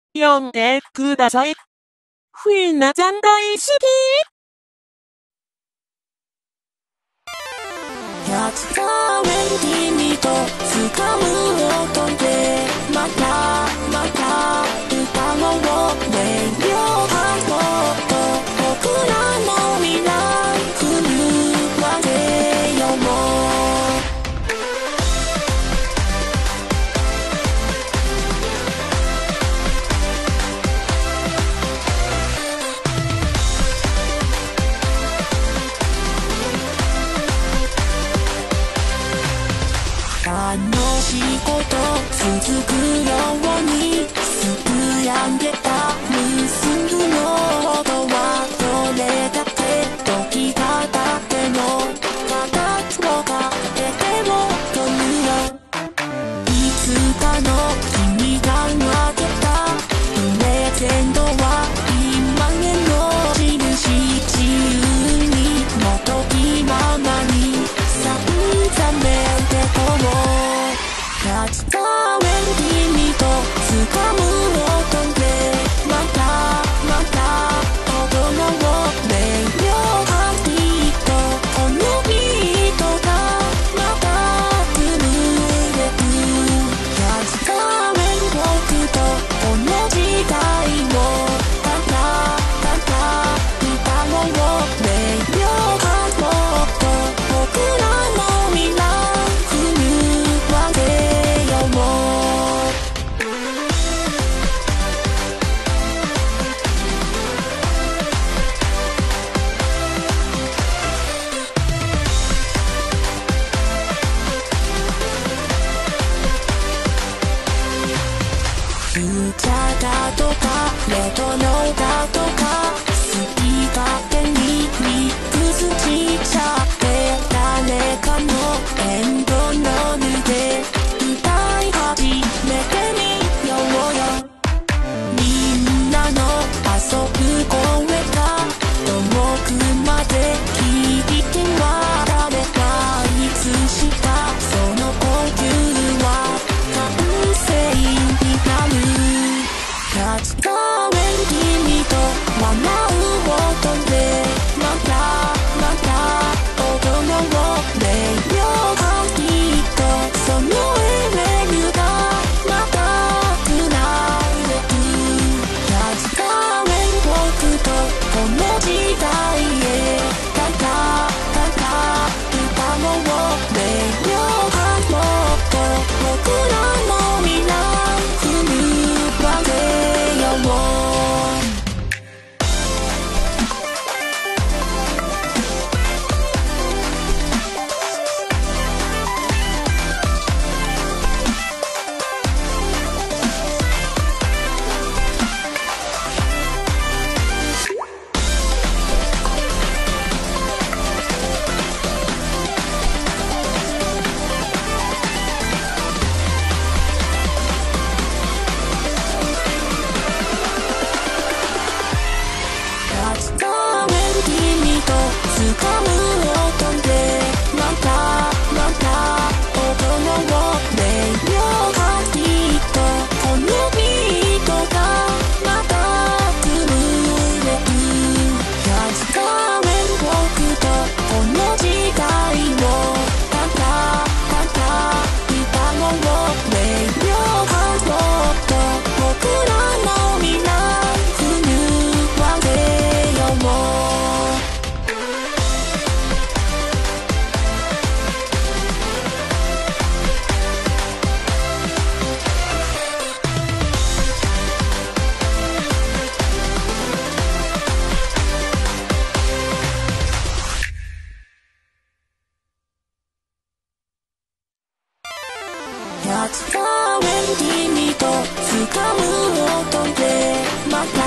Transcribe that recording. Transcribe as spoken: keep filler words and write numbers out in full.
読んでください。ふなちゃん大好き。 百回君と掴む音でまたまた歌の音量ハートと僕らの未来来るまでよも楽しいこと続くようにすくやんでた結ぶの音はどれだけ時が経っても形を変えても来るよいつかの君が分けたプレゼントは今への印自由にもときままにさんざめでこう立ちためる君と掴む音でまたまた音の音量ハートビートこのビートがまた震えく立ちためる僕とこの時代をただただ歌の音量ハートと僕らの未来来るまでよもフューチャーだとかレトロだとか好き勝手にミックスしちゃって誰かのエンドロールで歌い始めてみようよみんなの遊ぶ声が遠くまで響き渡ればいつしかその呼吸は完成になる立ち止める君と笑う音でまたまた音の音量ハートビートそのエネルがまた繋いでく立ち止める僕とこの時代へただただ歌の音量ハートと僕らの未来来るまでよも立ち止める君と掴む音でまたまた音の音量ハートビートこのビートがまた震えく立ち止める僕とこの時代をただただ歌の音量ハートと僕らの未来来るまでよも立ち止める君と掴む音でまた